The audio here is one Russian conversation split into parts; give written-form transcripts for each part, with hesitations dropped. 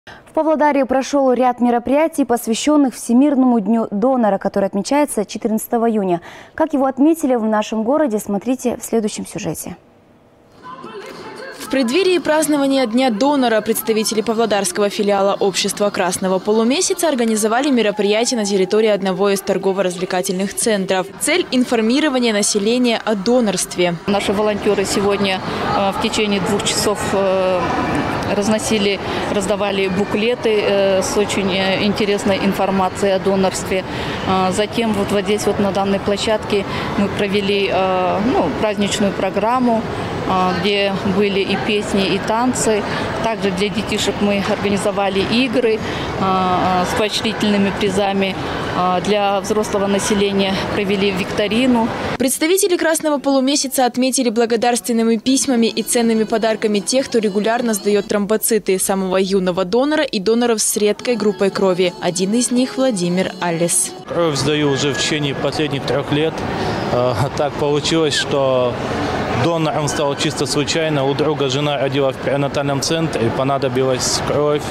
В Павлодаре прошел ряд мероприятий, посвященных Всемирному дню донора, который отмечается 14 июня. Как его отметили в нашем городе, смотрите в следующем сюжете. В преддверии празднования Дня донора представители павлодарского филиала Общества Красного Полумесяца организовали мероприятие на территории одного из торгово-развлекательных центров. Цель – информирование населения о донорстве. Наши волонтеры сегодня в течение 2 часов раздавали буклеты с очень интересной информацией о донорстве. Затем вот здесь на данной площадке мы провели праздничную программу, где были и песни, и танцы. Также для детишек мы организовали игры с поощрительными призами. Для взрослого населения провели викторину. Представители Красного Полумесяца отметили благодарственными письмами и ценными подарками тех, кто регулярно сдает тромбоциты, самого юного донора и доноров с редкой группой крови. Один из них – Владимир Аллес. Кровь сдаю уже в течение последних 3 лет. Так получилось, что донором стал чисто случайно. У друга жена родила в перинатальном центре, понадобилась кровь.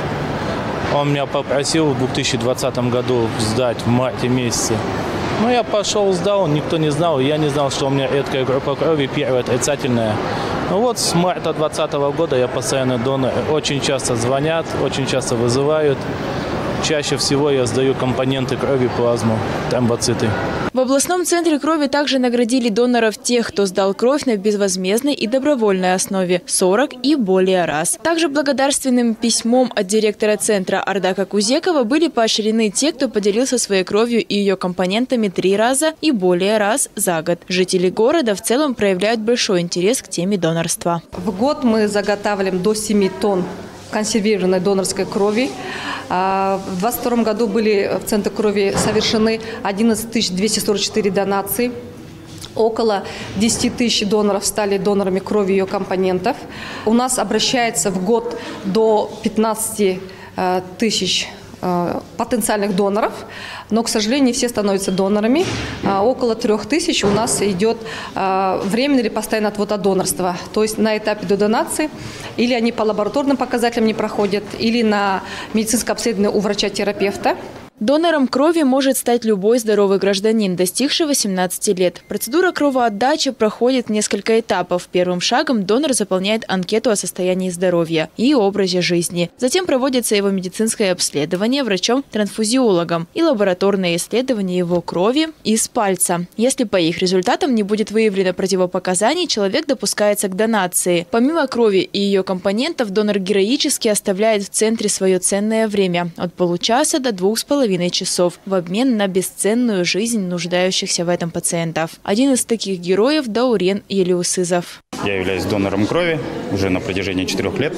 Он меня попросил в 2020 году сдать в марте месяце. Я пошел, сдал, никто не знал. Я не знал, что у меня редкая группа крови, первая отрицательная. С марта 2020 года я постоянный донор. Очень часто звонят, очень часто вызывают. Чаще всего я сдаю компоненты крови, плазму, тромбоциты. В областном центре крови также наградили доноров тех, кто сдал кровь на безвозмездной и добровольной основе 40 и более раз. Также благодарственным письмом от директора центра Ардака Кузекова были поощрены те, кто поделился своей кровью и ее компонентами 3 раза и более раз за год. Жители города в целом проявляют большой интерес к теме донорства. В год мы заготавливаем до 7 тонн консервированной донорской крови. В 2022 году были в Центре крови совершены 11 244 донации. Около 10 тысяч доноров стали донорами крови и ее компонентов. У нас обращается в год до 15 тысяч потенциальных доноров, но, к сожалению, не все становятся донорами. Около 3000 у нас идет временный или постоянный отвод от донорства. То есть на этапе до донации или они по лабораторным показателям не проходят, или на медицинское обследование у врача-терапевта. Донором крови может стать любой здоровый гражданин, достигший 18 лет. Процедура кровоотдачи проходит несколько этапов. Первым шагом донор заполняет анкету о состоянии здоровья и образе жизни. Затем проводится его медицинское обследование врачом-трансфузиологом и лабораторное исследование его крови из пальца. Если по их результатам не будет выявлено противопоказаний, человек допускается к донации. Помимо крови и ее компонентов, донор героически оставляет в центре свое ценное время – от получаса до 2,5 часов в обмен на бесценную жизнь нуждающихся в этом пациентов. Один из таких героев – Даурен Елеусызов. Я являюсь донором крови уже на протяжении 4 лет.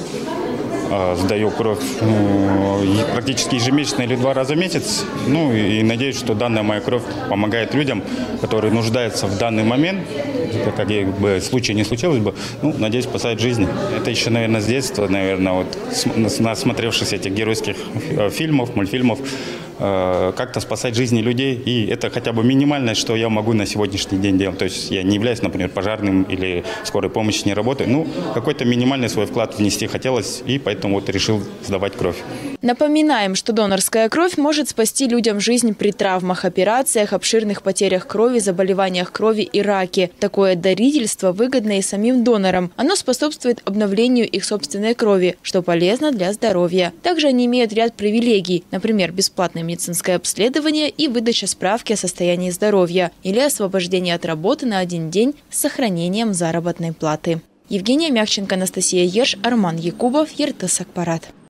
Сдаю кровь практически ежемесячно или 2 раза в месяц. И надеюсь, что данная моя кровь помогает людям, которые нуждаются в данный момент. Как бы случай не случилось бы, надеюсь, спасать жизни. Это еще, наверное, с детства, насмотревшись этих геройских фильмов, мультфильмов, как-то спасать жизни людей. И это хотя бы минимальное, что я могу на сегодняшний день делать. То есть я не являюсь, например, пожарным или скорой помощи, не работаю. Какой-то минимальный свой вклад внести хотелось, и поэтому решил сдавать кровь. Напоминаем, что донорская кровь может спасти людям жизнь при травмах, операциях, обширных потерях крови, заболеваниях крови и раке. Такое дарительство выгодно и самим донорам. Оно способствует обновлению их собственной крови, что полезно для здоровья. Также они имеют ряд привилегий, например, бесплатное медицинское обследование и выдача справки о состоянии здоровья или освобождение от работы на 1 день с сохранением заработной платы. Евгения Мягченко, Анастасия Ерш, Арман Якубов, ЕРТ Сакпарат.